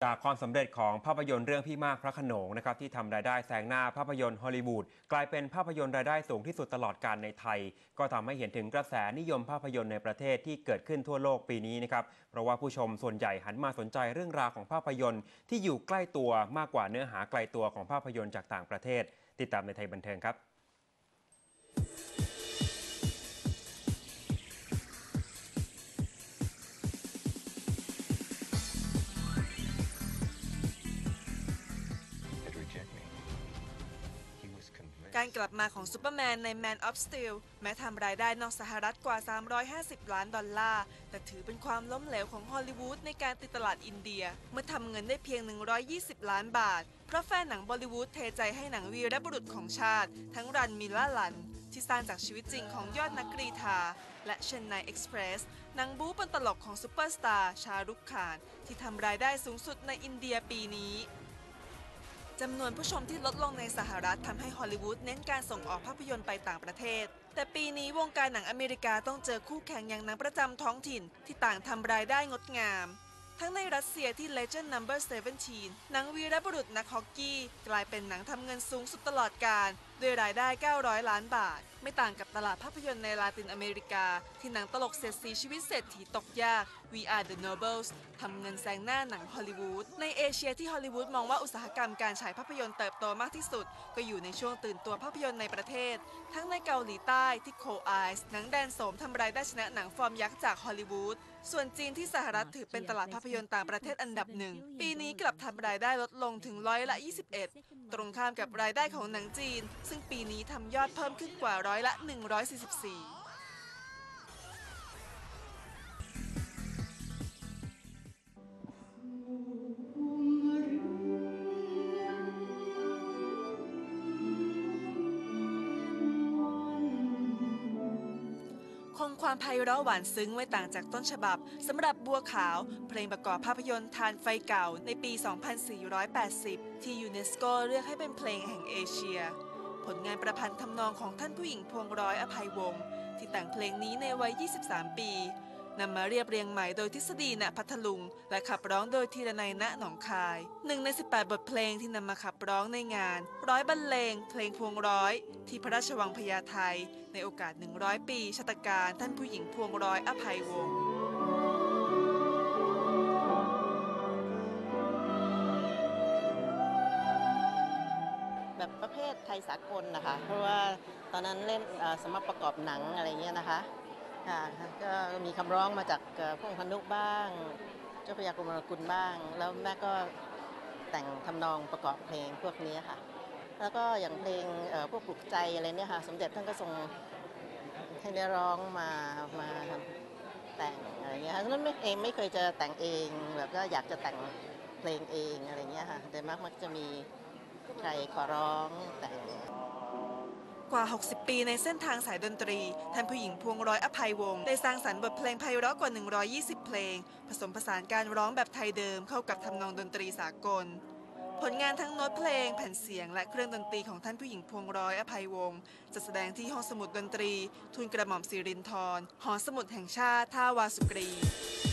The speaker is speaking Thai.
จากความสำเร็จของภาพยนตร์เรื่องพี่มากพระโขนงนะครับที่ทำรายได้แซงหน้าภาพยนตร์ฮอลลีวูดกลายเป็นภาพยนตร์รายได้สูงที่สุดตลอดกาลในไทยก็ทำให้เห็นถึงกระแสนิยมภาพยนตร์ในประเทศที่เกิดขึ้นทั่วโลกปีนี้นะครับเพราะว่าผู้ชมส่วนใหญ่หันมาสนใจเรื่องราวของภาพยนตร์ที่อยู่ใกล้ตัวมากกว่าเนื้อหาไกลตัวของภาพยนตร์จากต่างประเทศติดตามในไทยบันเทิงครับการกลับมาของซูเปอร์แมนใน Man of Steel แม้ทำรายได้นอกสหรัฐกว่า$350 ล้านแต่ถือเป็นความล้มเหลวของฮอลลีวูดในการตีตลาดอินเดียเมื่อทำเงินได้เพียง$120 ล้านเพราะแฟนหนังบอลลีวูดเทใจให้หนังวีรบุรุษของชาติทั้งรันมิลล่าลันที่สร้างจากชีวิตจริงของยอดนักกรีฑาและเชนไนเอ็กซ์เพรสหนังบู๊ปนตลกของซูเปอร์สตาร์ชารุกขานที่ทำรายได้สูงสุดในอินเดียปีนี้จำนวนผู้ชมที่ลดลงในสหรัฐทำให้ฮอลลีวูดเน้นการส่งออกภาพยนตร์ไปต่างประเทศแต่ปีนี้วงการหนังอเมริกาต้องเจอคู่แข่งอย่างหนังประจำท้องถิ่นที่ต่างทำรายได้งดงามทั้งในรัสเซียที่ Legend Number 17 หนังวีรบุรุษนักฮอกกี้กลายเป็นหนังทำเงินสูงสุดตลอดกาลด้วยรายได้$900 ล้านไม่ต่างกับตลาดภาพยนตร์ในลาตินอเมริกาที่หนังตลกเสียดสีชีวิตเศรษฐีตกยาก We Are the Nobles ทำเงินแซงหน้าหนังฮอลลีวูดในเอเชียที่ฮอลลีวูดมองว่าอุตสาหกรรมการฉายภาพยนตร์เติบโตมากที่สุดก็อยู่ในช่วงตื่นตัวภาพยนตร์ในประเทศทั้งในเกาหลีใต้ที่โคไอส์หนังแดนโสมทำรายได้ชนะหนังฟอร์มยักษ์จากฮอลลีวูดส่วนจีนที่สหรัฐถือเป็นตลาดภาพยนตร์ต่างประเทศอันดับหนึ่งปีนี้กลับทำรายได้ลดลงถึง21%ตรงข้ามกับรายได้ของหนังจีนซึ่งปีนี้ทำยอดเพิ่มขึ้นกว่า144%คงความไพเราะหวานซึ้งไม่ต่างจากต้นฉบับสำหรับบัวขาวเพลงประกอบภาพยนตร์ทานไฟเก่าในปี 2480 ที่ยูเนสโกเลือกให้เป็นเพลงแห่งเอเชียผลงานประพันธ์ทำนองของท่านผู้หญิงพวงร้อยอภัยวงศ์ที่แต่งเพลงนี้ในวัย 23 ปีนำมาเรียบเรียงใหม่โดยทฤษฎีณพัทลุงและขับร้องโดยธีรนัยณหนองคาย1 ใน 18 บทเพลงที่นำมาขับร้องในงานร้อยบรรเลงเพลงพวงร้อยที่พระราชวังพญาไทในโอกาส100 ปีชาตการท่านผู้หญิงพวงร้อยอภัยวงศ์แบบประเภทไทยสากลนะคะเพราะว่าตอนนั้นเล่นสำหรับประกอบหนังอะไรเงี้ยนะคะก็มีคำร้องมาจากพงษ์พนุบ้างเจ้าพระยากรมกุลบ้างแล้วแม่ก็แต่งทำนองประกอบเพลงพวกนี้ค่ะแล้วก็อย่างเพลงพวกปลุกใจอะไรเนี่ยค่ะสมเด็จท่านก็ทรงให้ได้ร้องมาแต่งอะไรเงี้ยค่ะฉะนั้นไม่เคยจะแต่งเองแบบก็อยากจะแต่งเพลงเองอะไรเงี้ยค่ะแต่มักจะมีใครขอร้องแต่งกว่า 60 ปีในเส้นทางสายดนตรีท่านผู้หญิงพวงร้อยอภัยวงศ์ได้สร้างสรรค์บทเพลงไพเราะกว่า120 เพลงผสมผสานการร้องแบบไทยเดิมเข้ากับทำนองดนตรีสากลผลงานทั้งโน้ตเพลงแผ่นเสียงและเครื่องดนตรีของท่านผู้หญิงพวงร้อยอภัยวงศ์จะแสดงที่ห้องสมุดดนตรีทูลกระหม่อมสิรินธรหอสมุดแห่งชาติท่าวาสุกรี